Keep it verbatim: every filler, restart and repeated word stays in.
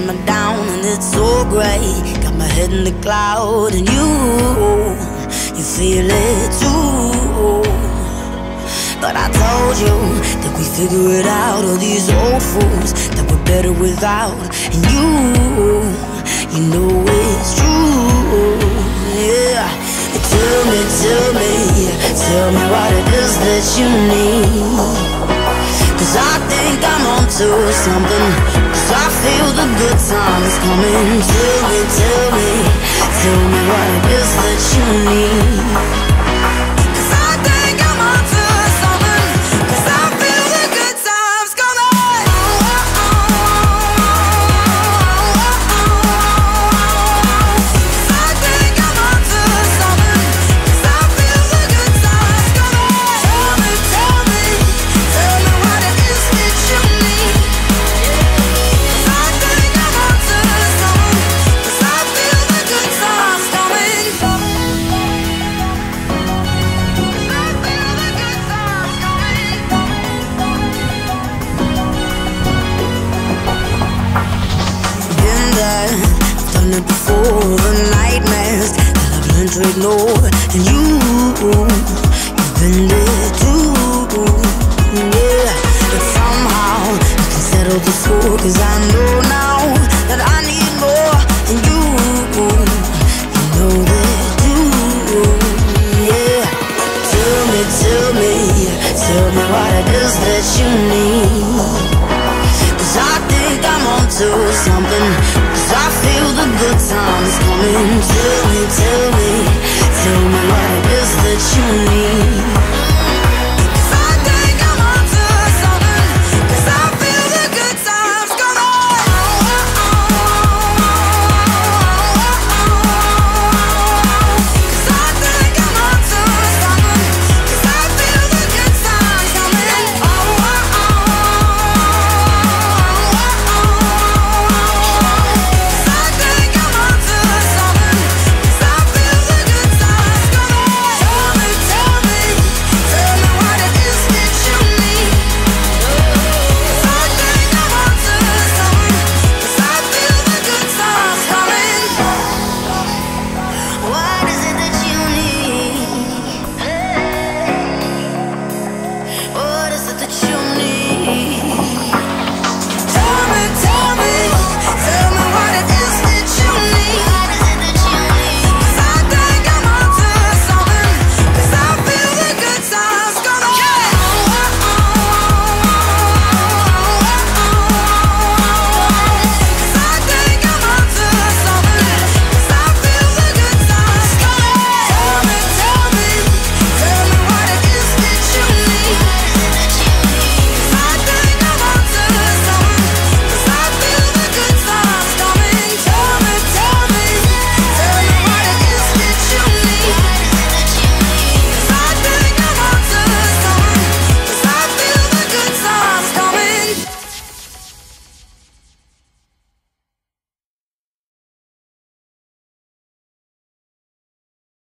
me down and it's so great. Got my head in the cloud and you, you feel it too. But I told you that we figure it out, all these old fools that we're better without. And you, you know it's true, yeah. Tell me, tell me, tell me what it is that you need. Cause I think I'm onto something, cause I feel the good times coming. Tell me, tell me, tell me what it is that you need. Before the nightmares that I've learned to ignore, and you, you've been there too, yeah. But somehow you can settle the score, cause I know now that I need more, and you, you know that too, yeah. Tell me, tell me, tell me what it is that you need. Cause I think I'm onto something, cause I feel the good times coming too.